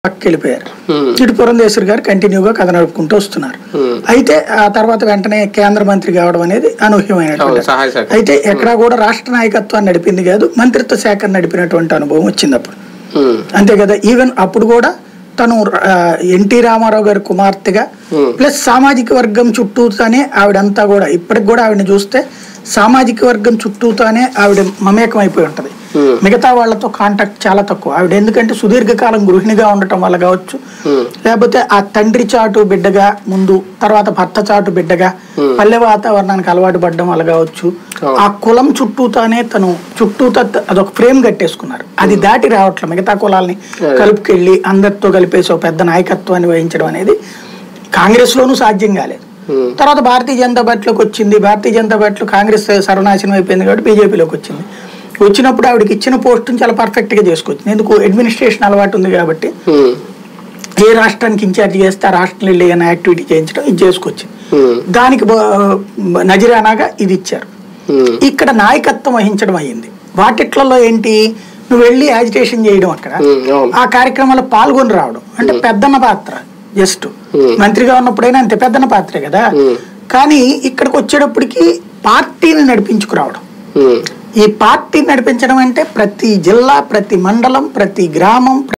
పక్కెళ్ళిపోయారు. ఇటు పురంధేశ్వరి గారు కంటిన్యూగా కథ నడుపుకుంటూ వస్తున్నారు. అయితే ఆ తర్వాత వెంటనే కేంద్ర మంత్రి కావడం అనేది అనూహ్యమైనటువంటి. అయితే ఎక్కడా కూడా రాష్ట్ర నాయకత్వాన్ని నడిపింది కాదు, మంత్రిత్వ శాఖను నడిపినటువంటి అనుభవం వచ్చింది అప్పుడు. అంతే కదా. ఈవెన్ అప్పుడు కూడా తను ఎన్టీ రామారావు గారి కుమార్తెగా ప్లస్ సామాజిక వర్గం చుట్టూతానే ఆవిడంతా కూడా ఇప్పటికి కూడా ఆవిడని చూస్తే సామాజిక వర్గం చుట్టూతానే ఆవిడ మమేకం అయిపోయి ఉంటది. మిగతా వాళ్లతో కాంటాక్ట్ చాలా తక్కువ ఆవిడ. ఎందుకంటే సుదీర్ఘకాలం గృహిణిగా ఉండటం వల్ల కావచ్చు, లేకపోతే ఆ తండ్రి చాటు బిడ్డగా ముందు, తర్వాత భర్త చాటు బిడ్డగా పల్లె వాతావరణానికి అలవాటు పడడం వల్ల కావచ్చు, ఆ కులం చుట్టూతానే తను చుట్టూతా అదొక ఫ్రేమ్ కట్టేసుకున్నారు. అది దాటి రావట్లేదు. మిగతా కులాలని కలుపుకెళ్ళి అందరితో కలిపేసి ఒక పెద్ద నాయకత్వాన్ని వహించడం అనేది కాంగ్రెస్ లోనూ సాధ్యం కాలేదు. తర్వాత భారతీయ జనతా పార్టీలోకి వచ్చింది. భారతీయ జనతా పార్టీలో కాంగ్రెస్ సర్వనాశనం అయిపోయింది కాబట్టి బీజేపీలోకి వచ్చింది. వచ్చినప్పుడు ఆవిడకి ఇచ్చిన పోస్టును చాలా పర్ఫెక్ట్ గా చేసుకొచ్చింది. ఎందుకు? అడ్మినిస్ట్రేషన్ అలవాటు ఉంది కాబట్టి ఏ రాష్ట్రానికి ఇన్ఛార్జ్ చేస్తే ఆ రాష్ట్రంలో వెళ్ళి ఏమైనా యాక్టివిటీ చేయించడం ఇది చేసుకొచ్చింది. దానికి నజరానాగా ఇది ఇచ్చారు. ఇక్కడ నాయకత్వం వహించడం అయ్యింది. వాటిట్లలో ఏంటి, నువ్వు వెళ్ళి యాజిటేషన్ చేయడం, అక్కడ ఆ కార్యక్రమాల్లో పాల్గొని రావడం అంటే పెద్దన్న పాత్ర. జస్ట్ మంత్రిగా ఉన్నప్పుడైనా అంతే పెద్దన్న పాత్రే కదా. కానీ ఇక్కడికి వచ్చేటప్పటికి పార్టీని నడిపించుకురావడం. ఈ పార్టీని నడిపించడం అంటే ప్రతి జిల్లా, ప్రతి మండలం, ప్రతి గ్రామం,